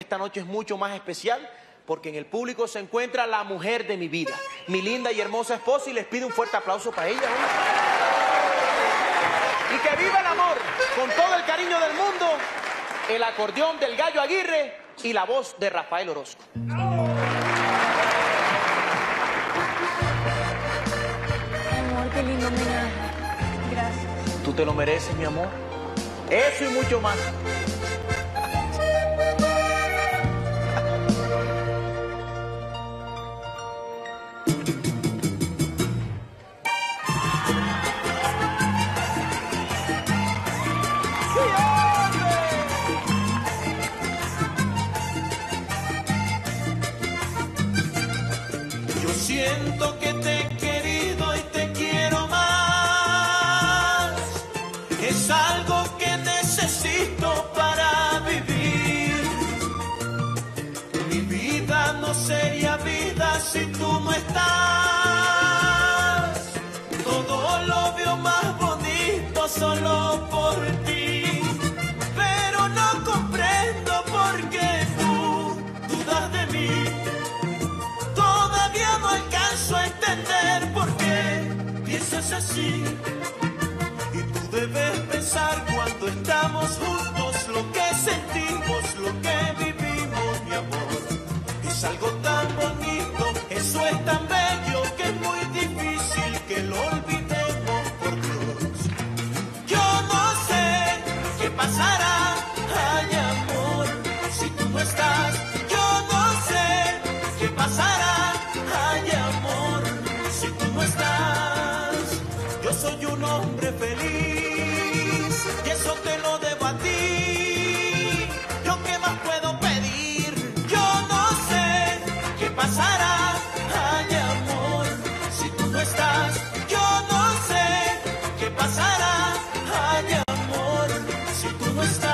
Esta noche es mucho más especial porque en el público se encuentra la mujer de mi vida, mi linda y hermosa esposa, y les pido un fuerte aplauso para ella, ¿no? Y que viva el amor, con todo el cariño del mundo, el acordeón del Gallo Aguirre y la voz de Rafael Orozco. Amor, qué lindo homenaje. Gracias. Tú te lo mereces, mi amor. Eso y mucho más. Yo siento que te he querido y te quiero más. Es algo que necesito para vivir. Mi vida no sería vida si tú no estás. Todo lo veo más bonito solo por ti. Pero no comprendo por qué tú dudas de mí. Todavía no alcanzo a entender por qué piensas así. Y tú debes pensar cuando estamos juntos lo que sentimos, lo que vivimos, mi amor. Es algo tan bonito, eso es tan bello que es muy difícil que lo olvidemos, por Dios. Yo no sé qué pasará, ay amor, si tú no estás. Yo no sé qué pasará, ay amor, si tú no estás. Yo soy un hombre feliz y eso te lo debo a ti. ¿Yo qué más puedo pedir? Yo no sé qué pasará, ay amor, si tú no estás. Yo no sé qué pasará, ay amor, si tú no estás.